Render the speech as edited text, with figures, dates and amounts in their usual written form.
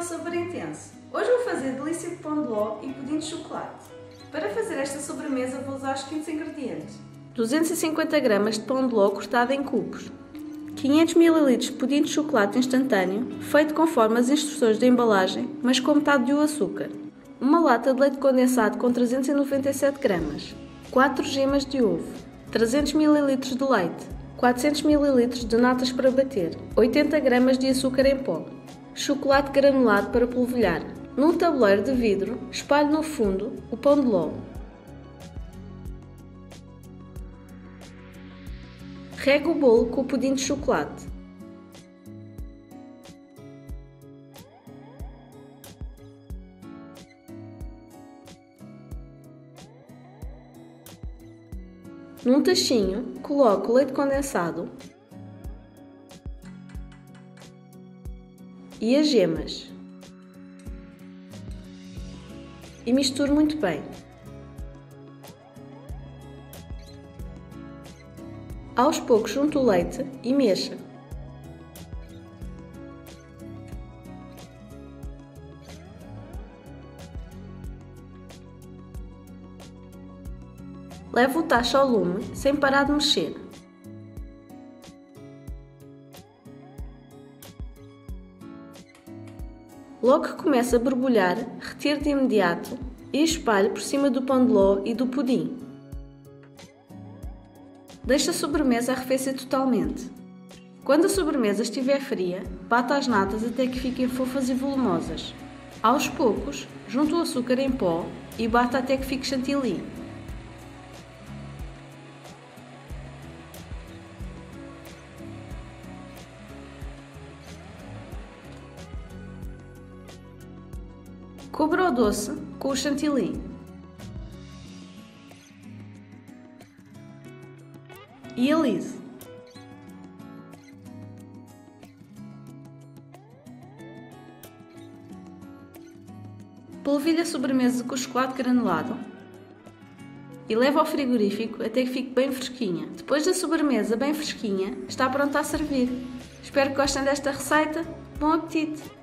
sabor intenso. Hoje vou fazer delícia de pão de ló e pudim de chocolate. Para fazer esta sobremesa vou usar os seguintes ingredientes: 250 gramas de pão de ló cortado em cubos, 500 ml de pudim de chocolate instantâneo, feito conforme as instruções da embalagem, mas com metade do açúcar, uma lata de leite condensado com 397 gramas, 4 gemas de ovo, 300 ml de leite, 400 ml de natas para bater, 80 gramas de açúcar em pó, chocolate granulado para polvilhar. Num tabuleiro de vidro, espalhe no fundo o pão de ló. Regue o bolo com o pudim de chocolate. Num tachinho, coloque o leite condensado e as gemas e misture muito bem. Aos poucos junte o leite e mexa. Leve o tacho ao lume sem parar de mexer. Logo que comece a borbulhar, retire de imediato e espalhe por cima do pão de ló e do pudim. Deixe a sobremesa arrefecer totalmente. Quando a sobremesa estiver fria, bata as natas até que fiquem fofas e volumosas. Aos poucos, junte o açúcar em pó e bata até que fique chantilly. Cubra o doce com o chantilly e alise. Polvilhe a sobremesa com o chocolate granulado e leve ao frigorífico até que fique bem fresquinha. Depois da sobremesa bem fresquinha, está pronta a servir. Espero que gostem desta receita. Bom apetite!